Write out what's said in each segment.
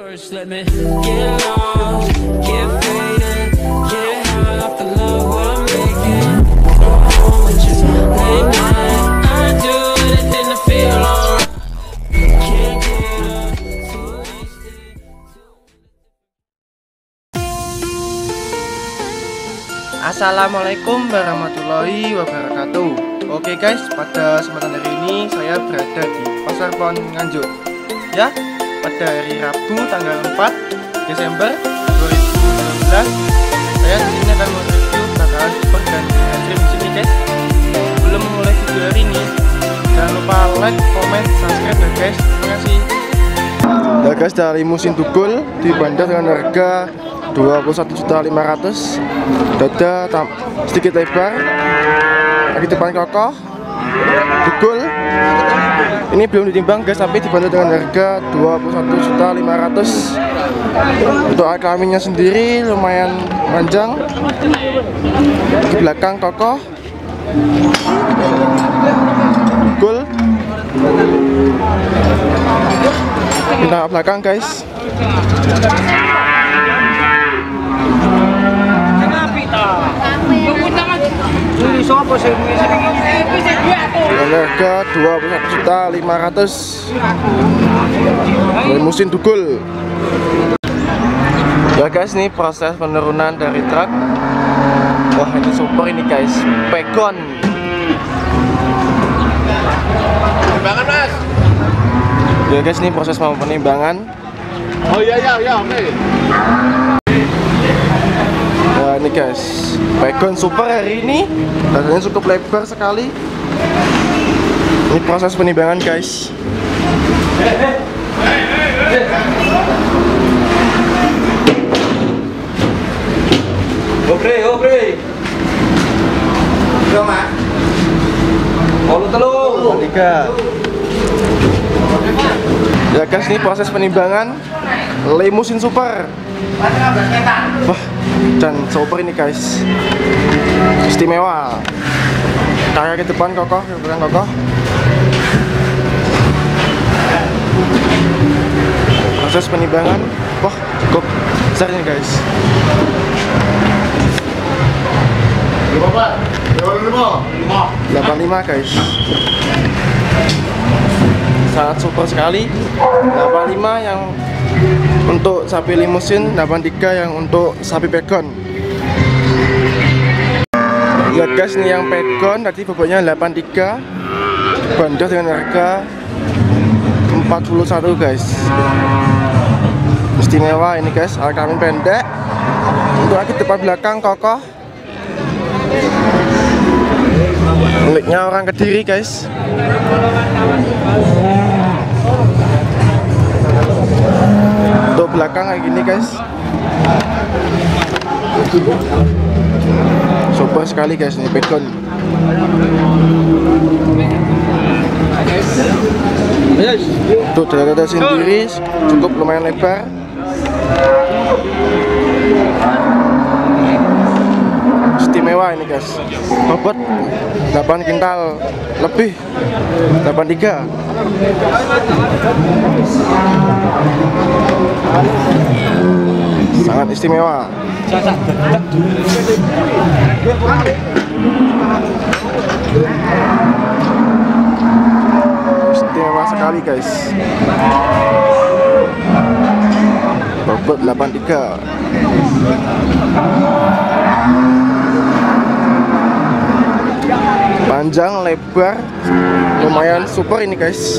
First, let me get lost, get faded, get high off the love I'm making. Go home with you late night. I do anything to feel alright. Can't get up, too wasted. Assalamualaikum warahmatullahi wabarakatuh. Oke guys, pada kesempatan hari ini saya berada di Pasar Pohon Nganjuk. Ya, pada hari Rabu tanggal 4 Desember 2019 saya di sini akan mereview bakalan super dan ekstrim di sini guys. Sebelum memulai video hari ini, jangan lupa like, comment, subscribe ya guys. Terima kasih. Ya guys, dari limusin Tugul dibanderol dengan harga 21.500.000. Dada sedikit lebar, kaki depan kokoh, Tugul. Ini belum ditimbang guys, tapi dibanderol dengan harga 21.500.000. Untuk alat kelaminnya sendiri lumayan panjang, di belakang kokoh, Tugul. Kita belakang guys. Harga 21.500.000 limusin Tugul. Ya guys, ini proses penurunan dari truk. Wah, ini super ini guys, Pegon. Penimbangan mas. Ya guys, ini proses penimbangan. Oh iya oke. Nah ini guys, Pegon super hari ini, dadanya cukup lebar sekali. Ini proses penimbangan guys. Oke. Berapa? Telur. 3. Ya guys, ini proses penimbangan limusin super. Wah, dan super ini guys, istimewa. Tayar ke depan kokoh, ke belakang kokoh. Proses penimbangan, wah cukup besar ini guys. 85 guys, sangat super sekali. 85 yang untuk sapi limusin, 83 yang untuk sapi Pegon. Lihat guys, ini yang Pegon tadi bobotnya 83, bandar dengan harga 41 guys. Istimewa ini guys, alat kelamin pendek. Untuk kaki depan belakang kokoh. Miliknya orang Kediri guys. Untuk belakang kayak gini guys, super sekali guys, ini Pegon. Untuk dada sendiri cukup lumayan lebar. Istimewa ini guys, bobot 8 kintal lebih, 83. Sangat istimewa. Istimewa sekali guys. Bobot 83. Panjang, lebar, lumayan super ini guys.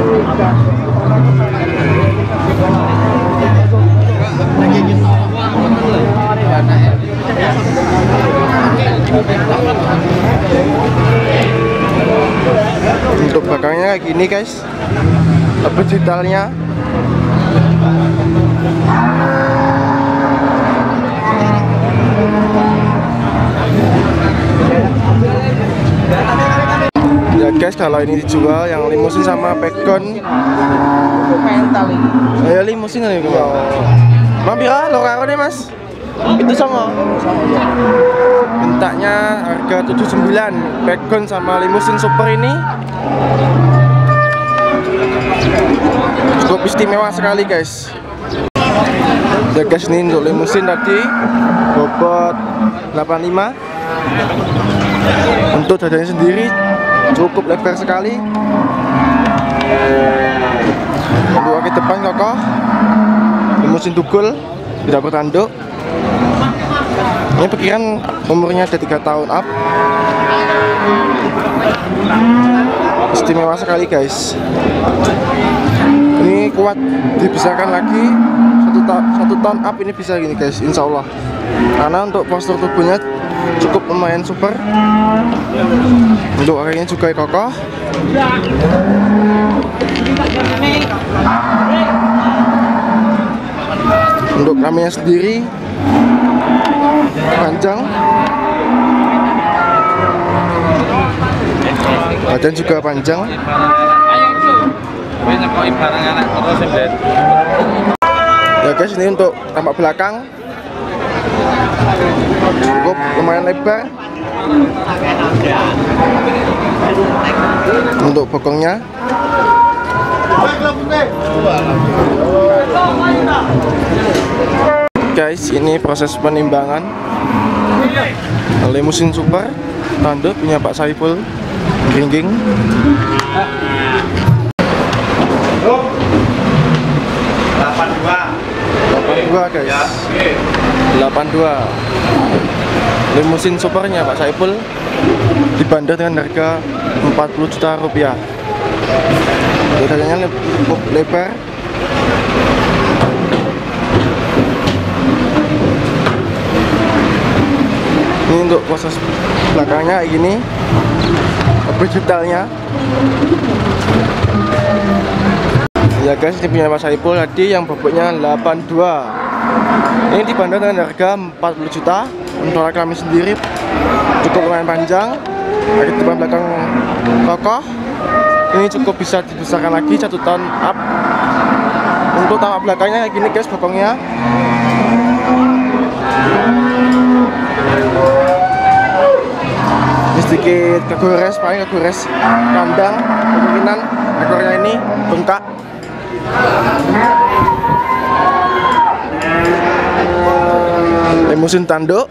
Untuk belakangnya kayak gini guys, lebih detailnya. Ya guys, kalau ini dijual yang limusin sama Pegon, ya limusin kali ini. Mampir lo karo nih mas. Itu sama. Mintaknya harga 79. Pegon sama limusin super ini cukup istimewa sekali guys. Ya guys, ini untuk limusin tadi bobot 85. Untuk dadanya sendiri cukup lebar sekali. Untuk kaki depan kokoh, limusin tugul, tidak bertanduk. Ini perkiraan umurnya ada 3 tahun up. Istimewa sekali guys. Ini kuat dibesarkan lagi 1 tahun up, ini bisa gini guys, insya Allah. Karena untuk postur tubuhnya cukup lumayan super. Untuk kakinya juga kokoh. Untuk kaminya sendiri panjang, badan juga panjang. Ya guys, ini untuk tampak belakang cukup lumayan lebar. Untuk bokongnya guys, ini proses penimbangan limusin super tanduk punya Pak Saiful Gringging. 82 guys, 82 limusin supernya Pak Saiful dibanderol dengan harga 40 juta rupiah. Dadanya cukup lebar. Ini untuk proses belakangnya kayak gini, lebih detailnya. Ya guys, ini punya Pak Saiful tadi yang bobotnya 82. Ini dibanderol dengan harga 40 juta. Untuk kami sendiri cukup lumayan panjang, kaki depan belakang kokoh. Ini cukup bisa dibesarkan lagi 1 tahun up. Untuk tamak belakangnya kayak gini guys, bokongnya. Ini sedikit kegores, paling kegores kandang, kemungkinan ekornya ini bengkak. Limusin tanduk.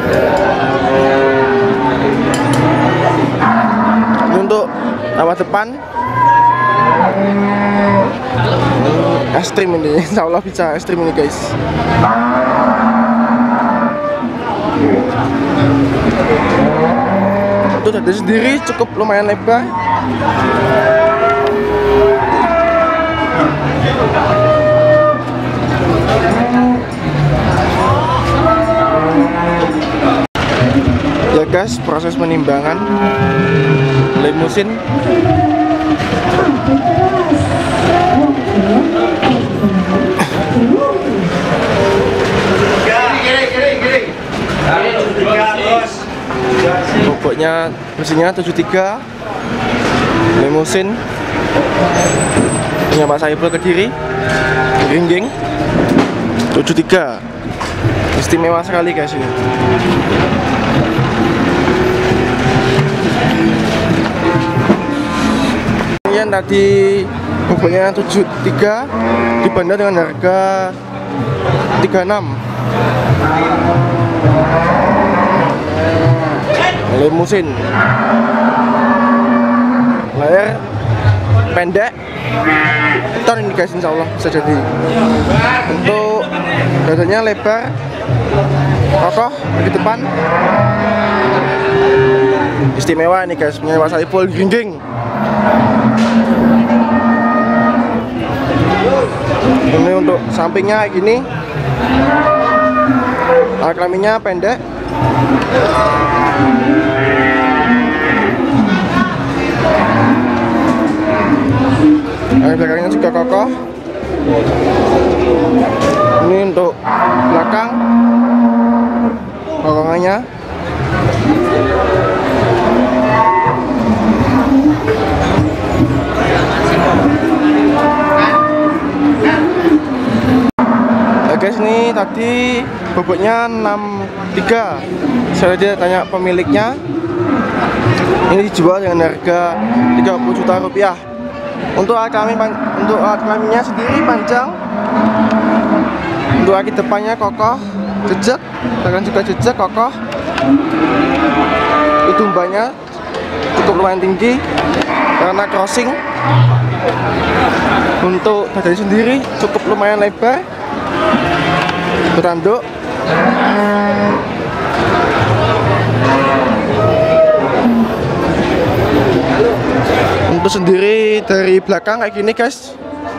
Ini untuk tamak depan ekstrim ini, insya Allah bisa ekstrim ini guys. Untuk dada sendiri cukup lumayan lebar. Ya guys, proses penimbangan limusin. Bobotnya mesinnya 73, limusin punya Pak Saiful Kediri Gringging 73. Istimewa sekali guys ini. Yang tadi bobotnya 73 dibanderol dengan harga 36. Limusin layar pendek ton ini guys, insya Allah bisa jadi. Untuk dadanya lebar, kokoh di depan, istimewa ini guys, punya Pak Saiful Gringging. Ini untuk sampingnya kayak gini, alat kelaminnya pendek. Belakangnya juga kokoh. Ini untuk belakang kokongannya. Guys, ini tadi bobotnya 63. Saya tanya pemiliknya, ini dijual dengan harga 30 juta rupiah. Untuk alat kelaminnya sendiri panjang Untuk kaki depannya kokoh, jejak, belakang juga jejak, kokoh. Itu mbaknya cukup lumayan tinggi karena crossing. Untuk dadanya sendiri cukup lumayan lebar, bertanduk. Untuk sendiri dari belakang kayak gini guys.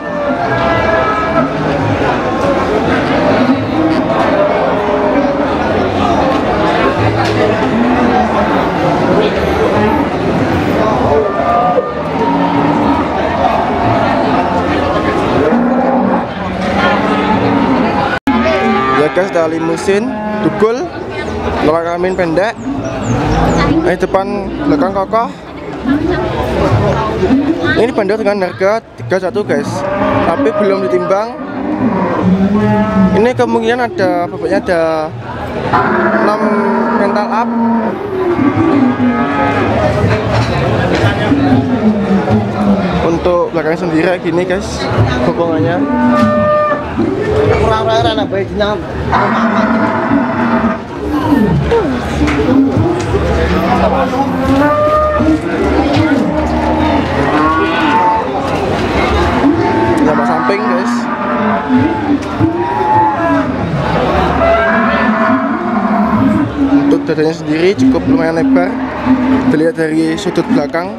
Ya guys, dari limusin, dugul, belakang kelamin pendek, depan belakang kokoh. Ini dibanderol dengan harga 31 guys, tapi belum ditimbang. Ini kemungkinan ada bobotnya ada 6 mental up. Untuk belakangnya sendiri kayak gini guys, bokongannya. Orang-orang baik nyam. Sama samping guys. Untuk dadanya sendiri cukup lumayan lebar, dilihat dari sudut belakang.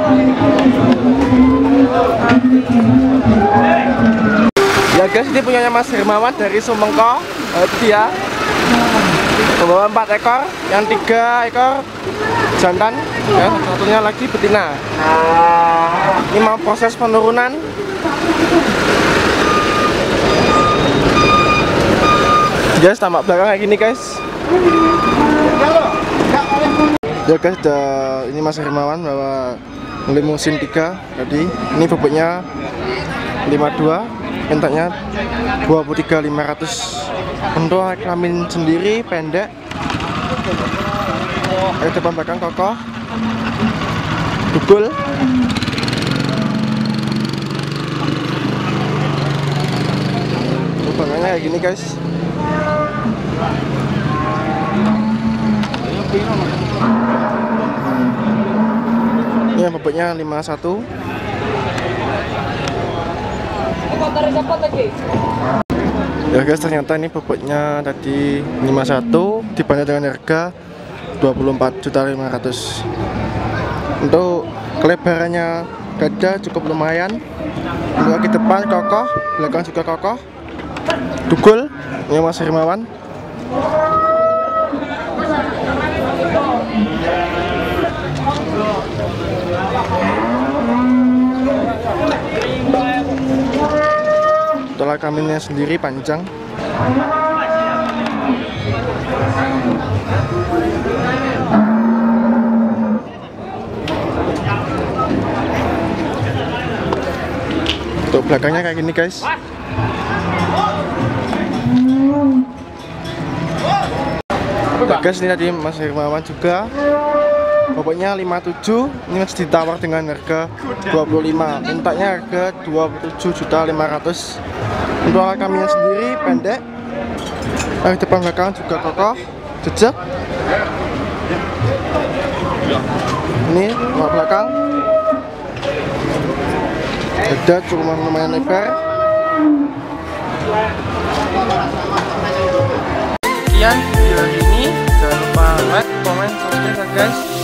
Ya guys, ini punyanya Mas Hermawan dari Sumengko. Dia membawa 4 ekor, yang 3 ekor jantan, ya, satunya lagi betina. Ini mau proses penurunan. Guys, tampak belakang kayak gini guys. Ya guys, ini Mas Hermawan bawa limusin 3 tadi. Ini bobotnya 52, mintaknya 23.500. Untuk kelamin sendiri pendek, depan belakang kokoh, dugul. Lubangnya kayak gini guys. Ini yang bobotnya 51. Ya guys, ternyata ini bobotnya tadi 51 dibanderol dengan harga 24.500. Untuk kelebarannya dada cukup lumayan. Untuk kaki depan kokoh, belakang juga kokoh. Dugul, ini Mas Hermawan. Tolak kelaminnya sendiri panjang. Untuk belakangnya kayak gini guys. Guys, ini tadi Mas Hermawan juga. Pokoknya 57, ini masih ditawar dengan harga 25. Mintanya harga 27.500. Untuk alat kaminya sendiri pendek, dari depan belakang juga kokoh, jejak. Ini alat belakang, dada cukup lumayan lebar. Sekian video hari ini, jangan lupa like, comment, subscribe ya guys.